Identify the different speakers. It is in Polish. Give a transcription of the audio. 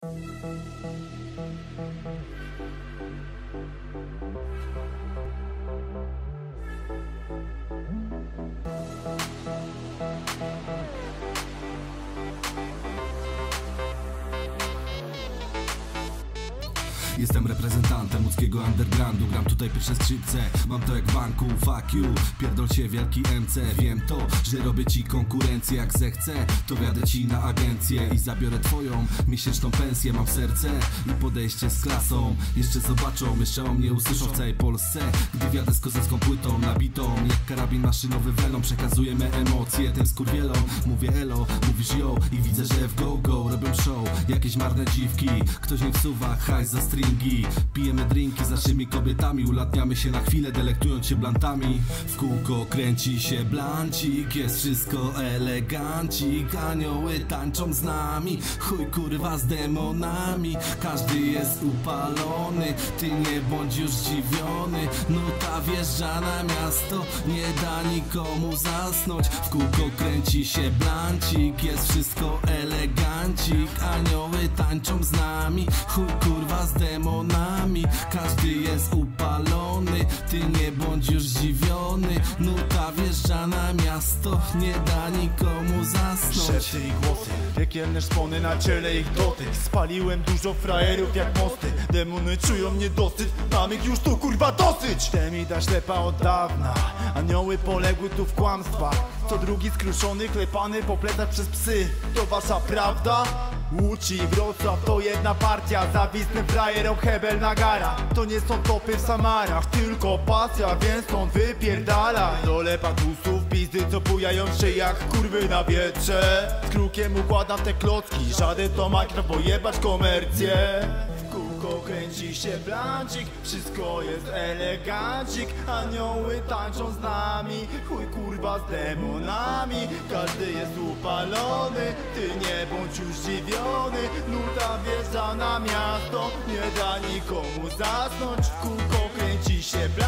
Speaker 1: Jestem reprezentantem łódzkiego undergroundu. Gram tutaj pierwsze skrzypce, mam to jak w banku. Fuck you, pierdol się wielki MC. Wiem to, że robię ci konkurencję. Jak zechcę, to wjadę ci na agencję i zabiorę twoją miesięczną pensję. Mam serce i podejście z klasą. Jeszcze zobaczą, jeszcze o mnie usłyszą w całej Polsce, gdy wjadę z kozacką płytą nabitą jak karabin maszynowy welą. Przekazujemy emocje tym skurwielom. Mówię elo, mówisz yo i widzę, że w go robią show jakieś marne dziwki. Ktoś nie wsuwa hajs za stringi. Pijemy drinki z naszymi kobietami, ulatniamy się na chwilę, delektując się blantami. W kółko kręci się blancik, jest wszystko elegancik. Anioły tańczą z nami, chuj kurwa z demonami. Każdy jest upalony, ty nie bądź już zdziwiony. Nuta wjeżdża na miasto, nie da nikomu zasnąć. W kółko kręci się blancik, jest wszystko elegancik. Anioły tańczą z nami, chuj kurwa z demonami. Każdy jest upalony, ty nie bądź już zdziwiony. Nuta wjeżdża na miasto, nie da nikomu zasnąć.
Speaker 2: Szepty i głosy, piekielne szpony na ciele ich dotyk. Spaliłem dużo frajerów jak mosty. Demony czują niedosyt, mam ich już tu kurwa dosyć. Temida ślepa od dawna, anioły poległy tu w kłamstwach. Co drugi skruszony, klepany po plecach przez psy. To wasza prawda? Łódź i Wrocław to jedna partia. Zawisny frajerom hebel nagara. To nie są topy w Samarach, tylko pasja, więc stąd wypierdalaj. Dole patusów, pizdy co bujają się jak kurwy na wietrze. Z krukiem układam te klocki, żaden to makro pojebać komercję. Kółko kręci się blancik, wszystko jest elegancik. Anioły tańczą z nami, chuj kurwa z demonami. Każdy jest upalony, ty nie bądź już zdziwiony. Nuta wjeżdża na miasto, nie da nikomu zasnąć. Kółko kręci się blancik.